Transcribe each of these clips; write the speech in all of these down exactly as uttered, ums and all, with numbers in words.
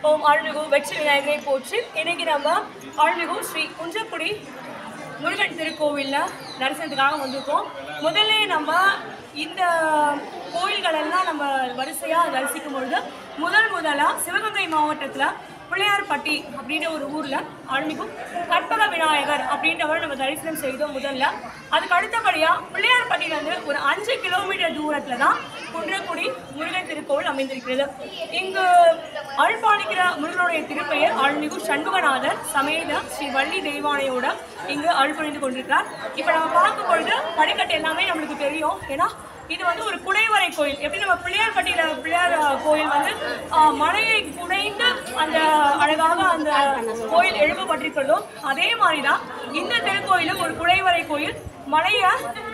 ஓம் அருள்மிகு வெற்றி விநாயகரை போற்றி. இன்னைக்கு நம்ம அருள்மிகு ஸ்ரீ குன்றக்குடி முருகன் திருக்கோவிலில் தரிசனத்துக்காக வந்திருக்கோம். முதல்ல நம்ம இந்த கோயில்களெல்லாம் நம்ம வரிசையாக தரிசிக்கும் பொழுது முதல் முதலாக சிவகங்கை மாவட்டத்தில் பிள்ளையார்பட்டி அப்படின்ற ஒரு ஊரில் அருள்மிகு கற்பக விநாயகர் அப்படின்றவர் நம்ம தரிசனம் செய்தோம் முதல்ல. அதுக்கு அடுத்தபடியாக பிள்ளையார்பட்டியிலேருந்து ஒரு அஞ்சு கிலோமீட்டர் தூரத்தில் தான் குன்றக்குடி முருகன் திருக்கோவில் அமைந்திருக்கிறது. இங்கு அருள்பாலிக்கிற முருகனுடைய திருப்பெயர் அருள்மிகு சண்முகநாதர் சமேத ஸ்ரீ வள்ளி தெய்வானையோட இங்கு அருள் புரிந்து கொண்டிருக்கிறார். இப்போ நம்ம பார்க்கும் பொழுது படிக்கட்டு எல்லாமே நம்மளுக்கு தெரியும். ஏன்னா இது வந்து ஒரு குடைவரை கோயில். எப்படி நம்ம பிள்ளையார்பட்டியில் பிள்ளையார் கோயில் வந்து மலையை குடைந்து அந்த அழகாக அந்த கோயில் எழுப்பப்பட்டிருக்கிறதோ அதே மாதிரி தான் இந்த திருக்கோயிலும் ஒரு குடைவரை கோயில். மலையை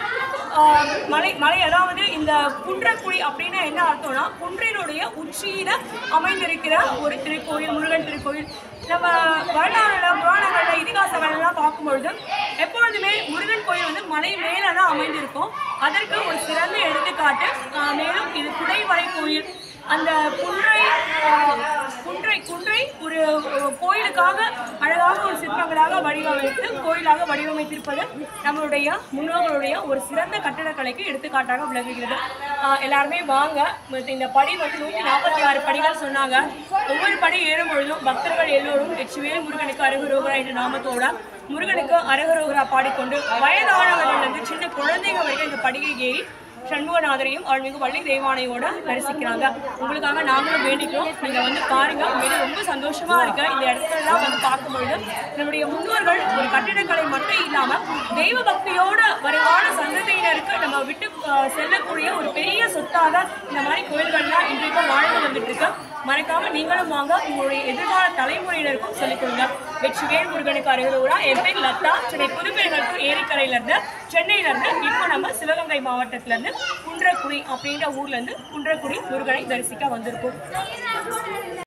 மலை மலை அதாவது இந்த குன்றக்குடி அப்படின்னு என்ன அர்த்தம்னா குன்றினுடைய உச்சியில அமைந்திருக்கிற ஒரு திருக்கோயில், முருகன் திருக்கோயில். நம்ம வரலாறுல புராணங்கள்ல இதிகாசங்கள்லாம் பார்க்கும்பொழுது எப்பொழுதுமே முருகன் கோயில் வந்து மலை மேலே தான் அமைந்திருக்கும். அதற்கு ஒரு சிறந்த எடுத்துக்காட்டு. மேலும் இது குடைவரை கோயில். அந்த குன்றை குன்றை குன்றை ஒரு கோயிலுக்காக அழகாக ஒரு சிற்பங்களாக வடிவமைத்து கோயிலாக வடிவமைத்திருப்பது நம்மளுடைய முன்னோர்களுடைய ஒரு சிறந்த கட்டடக்கலைக்கு எடுத்துக்காட்டாக விளங்குகிறது. எல்லாருமே வாங்க. இந்த படி வந்து நூற்றி நாற்பத்தி ஆறு படிகள் சொன்னாங்க. ஒவ்வொரு படி ஏறும் பொழுதும் பக்தர்கள் எல்லோரும் வெற்றிவேல் முருகனுக்கு அரகரோகரா என்ற நாமத்தோட முருகனுக்கு அரகரோகரா பாடிக்கொண்டு வயதானவர்கள் சின்ன குழந்தைங்க வரைக்கும் இந்த படியை ஏறி சண்முகநாதரையும் அருள்மிகு வள்ளி தெய்வானையோட தரிசிக்கிறாங்க. உங்களுக்காக நாங்களும் வேண்டிக்கிறோம். நீங்கள் வந்து பாருங்க. உண்மையிலே ரொம்ப சந்தோஷமா இருக்கு இந்த இடத்துலலாம் வந்து பார்க்கும்பொழுது. நம்முடைய முன்னோர்கள் ஒரு கட்டிடக்கலை மட்டும் இல்லாமல் தெய்வ பக்தியோட வருங்கால சந்ததியினருக்கு நம்ம விட்டு செல்லக்கூடிய ஒரு பெரிய சொத்தாக இந்த மாதிரி கோயில்கள்லாம் இன்றைக்கும் வாழ்ந்து வந்துட்டு இருக்கு. மறக்காம நீங்களும் வாங்க. உங்களுடைய எதிர்கால தலைமுறையினருக்கும் சொல்லிக் கொடுங்க. வெற்றிவேல் முருகனுக்கு அருகரோகரா. என் பேர் லதா. சென்னை புதுப்பேருகளுக்கு ஏரிக்கரையிலேருந்து சென்னையிலேருந்து இப்போ நம்ம சிவகங்கை மாவட்டத்திலேருந்து குன்றக்குடி அப்படின்ற ஊர்லேருந்து குன்றக்குடி முருகனை தரிசிக்க வந்திருக்கோம்.